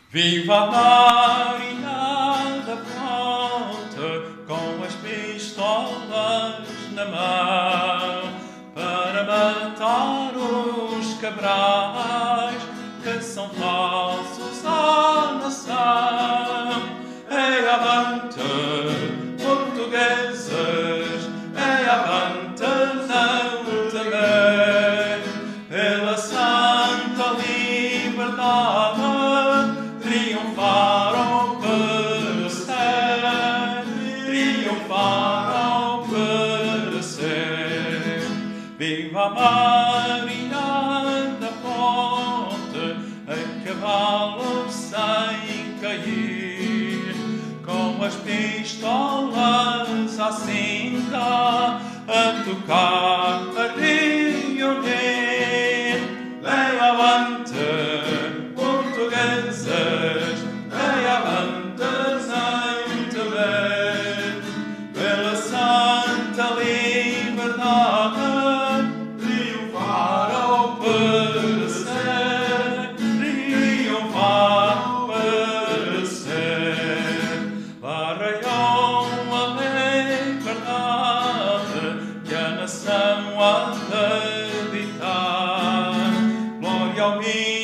Viva a marinada pronta, com as pistolas na mão, para matar os cabrais que são falsos à nação. Ei, avante, portugueses, ei, avante, não temer, pela santa liberdade triunfar ao perecer, triunfar ao perecer. Viva a marinha da ponte, a cavalo sem cair, com as pistolas à cinta, a tocar, a reunir. Vem avante, portugueses, vem avante sem temer, pela santa liberdade triunfar ao perecer, triunfar ao perecer. Barreiam a liberdade que a nação há de habitar. Glória ao